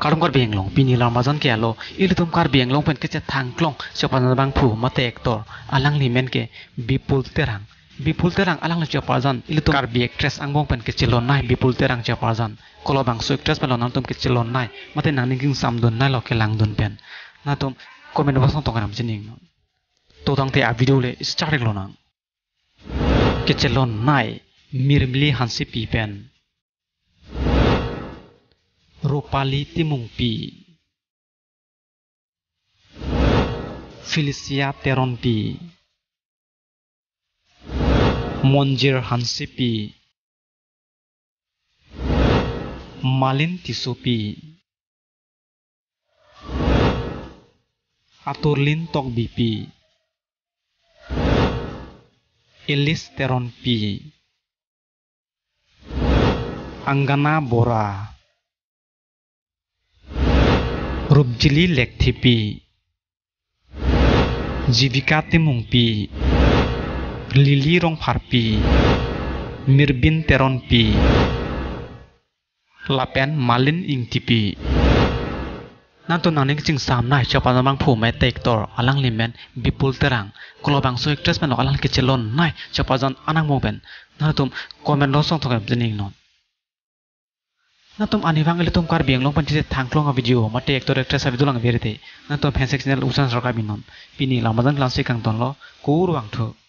Karong Karbi Anglong pini Ramadan ke alo ilitum Karbi Anglong Pen Kechethang klong Cheparjan Abangphu mate aktor alang limen ke Bipul Terang alang le Cheparjan ilitum Karbi actress Anglong Pen Kechelon nai Bipul Terang Cheparjan Labangso actress pelon Nangtum Kechelon nai mate nangning samdun nai lo ke langdun pen natum comment box tong kanam jining to tang te a video le start lo nang Kechelon nai mirmli hansi pi pen Ropali Timungpi Felicia Teronpi Monjir Hansipi Malin Tisupi Aturlin Tokbipi Elis Teronpi Anggana Bora Rubjili Lektipi Jivika Timungpi Lili Rongparpi Mirbin Teronpi Lapen Malin Ingtipi Nanto naning cing sam nai Cheparjan Abangphu mai tektor alang limen Bipul Terang Labangso actress men alang Kechelon nai Cheparjan anang moben natum comment lo song thokam jening non Nangtum anivang ilitum Karbi Anglong Pen Kechethang klong video mate actor actress video lang verite Nangtum Hensek channel usan sarka binon pini Ramadan klasi kang ton lo kur wang thu